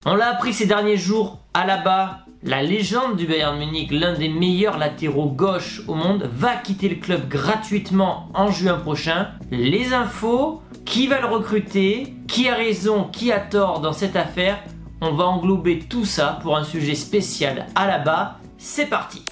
On l'a appris ces derniers jours, Alaba, la légende du Bayern Munich, l'un des meilleurs latéraux gauche au monde, va quitter le club gratuitement en juin prochain. Les infos, qui va le recruter, qui a raison, qui a tort dans cette affaire, on va englober tout ça pour un sujet spécial Alaba. C'est parti!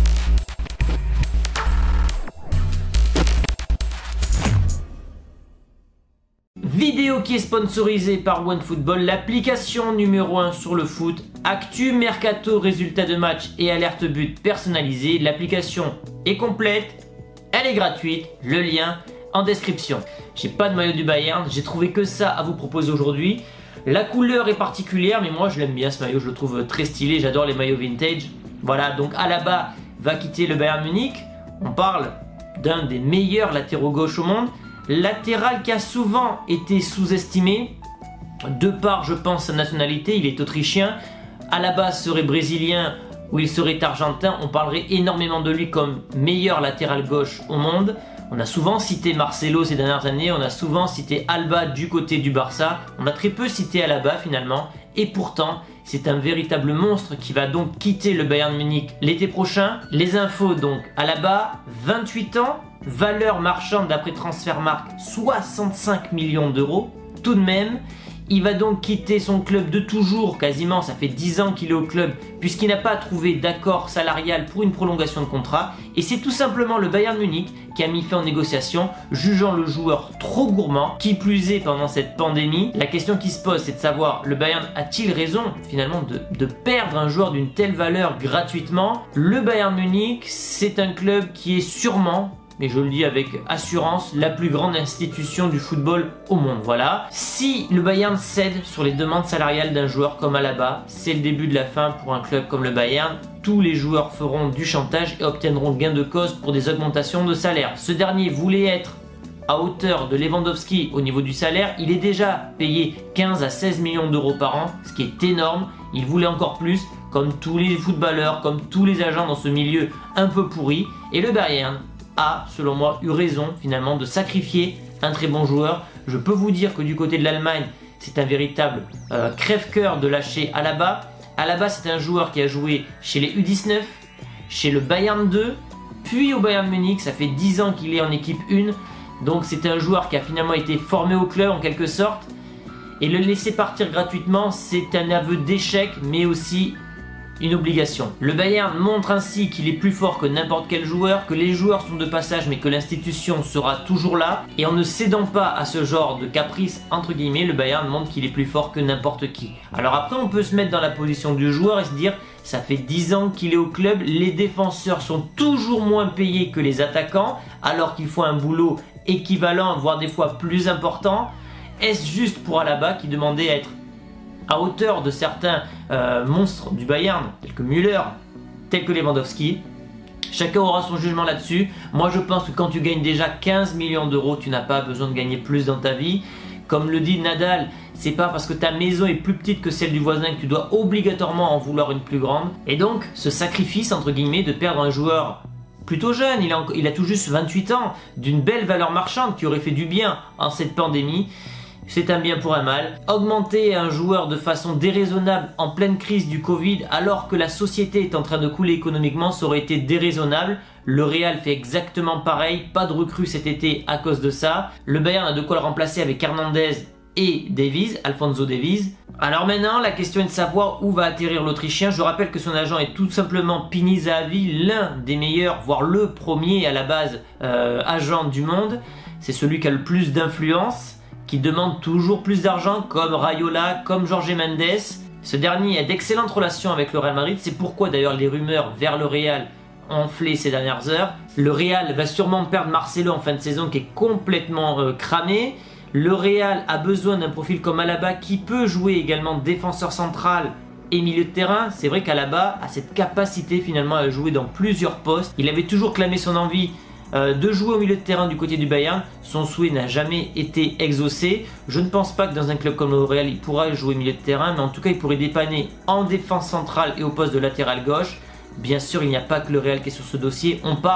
Vidéo qui est sponsorisée par OneFootball, l'application numéro 1 sur le foot. Actu, mercato, résultats de match et alerte but personnalisée. L'application est complète, elle est gratuite, le lien en description. J'ai pas de maillot du Bayern, j'ai trouvé que ça à vous proposer aujourd'hui. La couleur est particulière, mais moi je l'aime bien ce maillot, je le trouve très stylé, j'adore les maillots vintage. Voilà, donc Alaba va quitter le Bayern Munich. On parle d'un des meilleurs latéraux gauche au monde. Latéral qui a souvent été sous-estimé, de par, je pense, sa nationalité, il est autrichien. Alaba serait brésilien ou il serait argentin, on parlerait énormément de lui comme meilleur latéral gauche au monde. On a souvent cité Marcelo ces dernières années, on a souvent cité Alba du côté du Barça, on a très peu cité Alaba finalement, et pourtant c'est un véritable monstre qui va donc quitter le Bayern Munich l'été prochain. Les infos donc, Alaba, 28 ans, valeur marchande d'après Transfermarkt 65 millions d'euros, tout de même. Il va donc quitter son club de toujours, quasiment, ça fait 10 ans qu'il est au club, puisqu'il n'a pas trouvé d'accord salarial pour une prolongation de contrat. Et c'est tout simplement le Bayern Munich qui a mis fin aux négociations, jugeant le joueur trop gourmand. Qui plus est, pendant cette pandémie, la question qui se pose, c'est de savoir, le Bayern a-t-il raison, finalement, de perdre un joueur d'une telle valeur gratuitement? Le Bayern Munich, c'est un club qui est sûrement, mais je le dis avec assurance, la plus grande institution du football au monde. Voilà. Si le Bayern cède sur les demandes salariales d'un joueur comme Alaba, c'est le début de la fin pour un club comme le Bayern. Tous les joueurs feront du chantage et obtiendront gain de cause pour des augmentations de salaire. Ce dernier voulait être à hauteur de Lewandowski au niveau du salaire. Il est déjà payé 15 à 16 millions d'euros par an, ce qui est énorme. Il voulait encore plus, comme tous les footballeurs, comme tous les agents dans ce milieu un peu pourri. Et le Bayern a, selon moi, eu raison finalement de sacrifier un très bon joueur. Je peux vous dire que du côté de l'Allemagne, c'est un véritable crève-cœur de lâcher Alaba. Alaba, c'est un joueur qui a joué chez les U19, chez le Bayern 2, puis au Bayern Munich. Ça fait 10 ans qu'il est en équipe 1. Donc c'est un joueur qui a finalement été formé au club en quelque sorte. Et le laisser partir gratuitement, c'est un aveu d'échec, mais aussi une obligation. Le Bayern montre ainsi qu'il est plus fort que n'importe quel joueur, que les joueurs sont de passage mais que l'institution sera toujours là. Et en ne cédant pas à ce genre de caprice, entre guillemets, le Bayern montre qu'il est plus fort que n'importe qui. Alors après, on peut se mettre dans la position du joueur et se dire, ça fait 10 ans qu'il est au club, les défenseurs sont toujours moins payés que les attaquants, alors qu'ils font un boulot équivalent, voire des fois plus important. Est-ce juste pour Alaba qui demandait à être à hauteur de certains monstres du Bayern, tels que Müller, tels que Lewandowski? Chacun aura son jugement là-dessus. Moi je pense que quand tu gagnes déjà 15 millions d'euros, tu n'as pas besoin de gagner plus dans ta vie. Comme le dit Nadal, c'est pas parce que ta maison est plus petite que celle du voisin que tu dois obligatoirement en vouloir une plus grande. Et donc ce sacrifice entre guillemets de perdre un joueur plutôt jeune, il a tout juste 28 ans, d'une belle valeur marchande qui aurait fait du bien en cette pandémie, c'est un bien pour un mal. Augmenter un joueur de façon déraisonnable en pleine crise du Covid alors que la société est en train de couler économiquement, ça aurait été déraisonnable. Le Real fait exactement pareil, pas de recrue cet été à cause de ça. Le Bayern a de quoi le remplacer avec Hernandez et Davies, Alphonso Davies. Alors maintenant, la question est de savoir où va atterrir l'Autrichien. Je rappelle que son agent est tout simplement Pini Zahavi, l'un des meilleurs, voire le premier à la base agent du monde. C'est celui qui a le plus d'influence, qui demande toujours plus d'argent, comme Raiola, comme Jorge Mendes. Ce dernier a d'excellentes relations avec le Real Madrid, c'est pourquoi d'ailleurs les rumeurs vers le Real ont enflé ces dernières heures. Le Real va sûrement perdre Marcelo en fin de saison qui est complètement cramé. Le Real a besoin d'un profil comme Alaba qui peut jouer également défenseur central et milieu de terrain. C'est vrai qu'Alaba a cette capacité finalement à jouer dans plusieurs postes. Il avait toujours clamé son envie de jouer au milieu de terrain du côté du Bayern. Son souhait n'a jamais été exaucé. Je ne pense pas que dans un club comme le Real il pourra jouer au milieu de terrain, mais en tout cas il pourrait dépanner en défense centrale et au poste de latéral gauche. Bien sûr il n'y a pas que le Real qui est sur ce dossier, on parle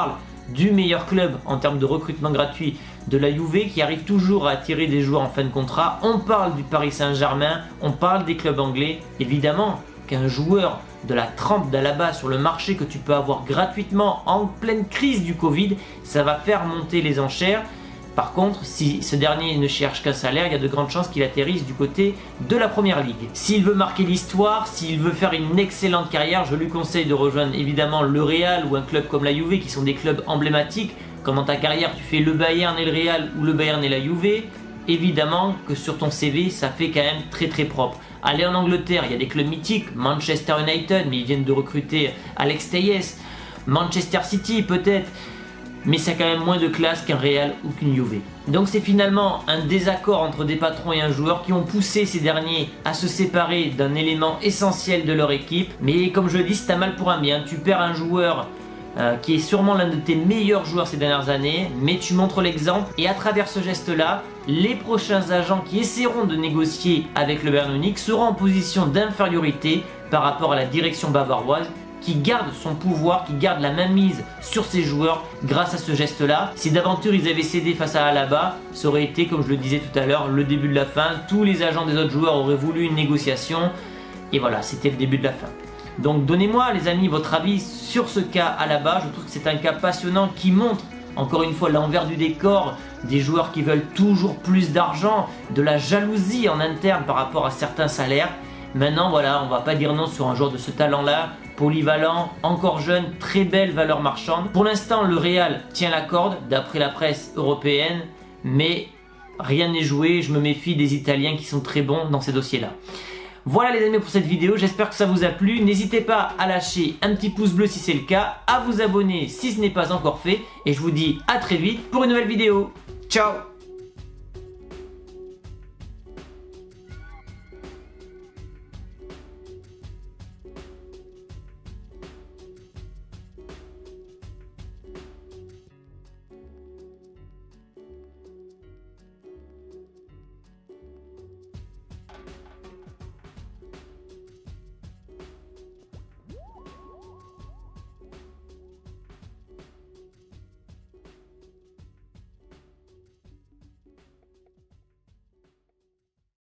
du meilleur club en termes de recrutement gratuit de la Juve qui arrive toujours à attirer des joueurs en fin de contrat. On parle du Paris Saint-Germain, on parle des clubs anglais. Évidemment qu'un joueur de la trempe d'Alaba sur le marché que tu peux avoir gratuitement en pleine crise du Covid, ça va faire monter les enchères. Par contre, si ce dernier ne cherche qu'un salaire, il y a de grandes chances qu'il atterrisse du côté de la Première Ligue. S'il veut marquer l'histoire, s'il veut faire une excellente carrière, je lui conseille de rejoindre évidemment le Real ou un club comme la Juve qui sont des clubs emblématiques. Quand dans ta carrière tu fais le Bayern et le Real ou le Bayern et la Juve, évidemment que sur ton CV ça fait quand même très propre. Aller en Angleterre, il y a des clubs mythiques, Manchester United, mais ils viennent de recruter Alex Telles, Manchester City peut-être, mais ça a quand même moins de classe qu'un Real ou qu'une Juve. Donc c'est finalement un désaccord entre des patrons et un joueur qui ont poussé ces derniers à se séparer d'un élément essentiel de leur équipe. Mais comme je le dis, c'est un mal pour un bien. Tu perds un joueur qui est sûrement l'un de tes meilleurs joueurs ces dernières années, mais tu montres l'exemple et à travers ce geste-là, les prochains agents qui essaieront de négocier avec le Bayern Munich seront en position d'infériorité par rapport à la direction bavaroise qui garde son pouvoir, qui garde la mainmise sur ses joueurs grâce à ce geste-là. Si d'aventure ils avaient cédé face à Alaba, ça aurait été, comme je le disais tout à l'heure, le début de la fin. Tous les agents des autres joueurs auraient voulu une négociation et voilà, c'était le début de la fin. Donc donnez-moi les amis votre avis sur ce cas Alaba. Je trouve que c'est un cas passionnant qui montre encore une fois l'envers du décor des joueurs qui veulent toujours plus d'argent, de la jalousie en interne par rapport à certains salaires. Maintenant voilà, on va pas dire non sur un joueur de ce talent-là, polyvalent, encore jeune, très belle valeur marchande. Pour l'instant, le Real tient la corde d'après la presse européenne, mais rien n'est joué. Je me méfie des Italiens qui sont très bons dans ces dossiers-là. Voilà les amis pour cette vidéo, j'espère que ça vous a plu. N'hésitez pas à lâcher un petit pouce bleu si c'est le cas, à vous abonner si ce n'est pas encore fait, et je vous dis à très vite pour une nouvelle vidéo. Ciao!